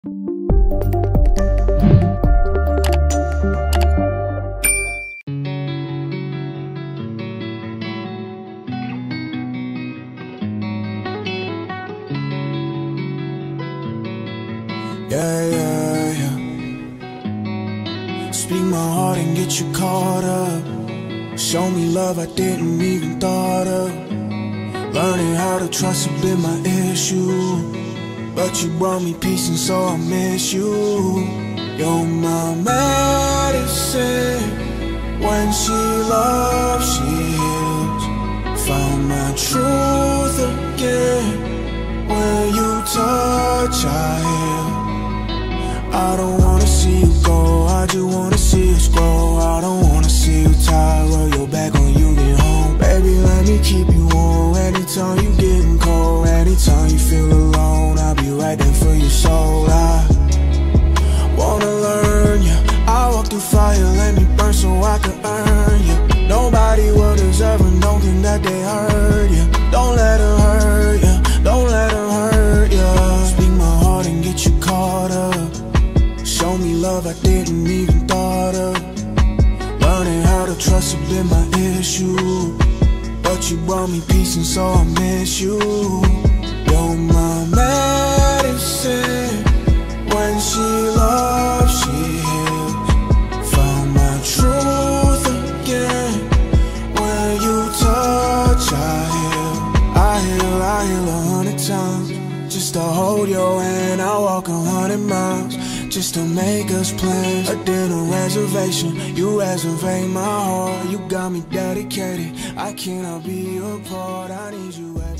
Yeah, yeah, yeah. Speak my heart and get you caught up. Show me love I didn't even thought of. Learning how to trust has been my issue, but you brought me peace and so I miss you. You're my medicine. When she loves, she heals. Found my truth again. When you touch, I heal. I don't wanna see you go, I just wanna see us grow. I don't wanna see you tired, roll your back when you get home. Baby, let me keep you warm. Anytime you getting cold, anytime you feel alone, I'll be right there for your soul. I wanna learn you, I walk through fire, let me burn so I can earn you. Nobody will deserve and don't think that they hurt you. Don't let her hurt you, don't let her hurt you. Speak my heart and get you caught up. Show me love I didn't even thought of. Learning how to trust has been my issue, but you brought me peace and so I miss you. You're my medicine. When she loves, she heals. Found my truth again. When you touch, I heal. I heal, I heal 100 times. Just to hold your hand, I walk 100 miles. Just to make us plans, a dinner reservation. You reserve my heart, you got me dedicated. I cannot be apart, I need you.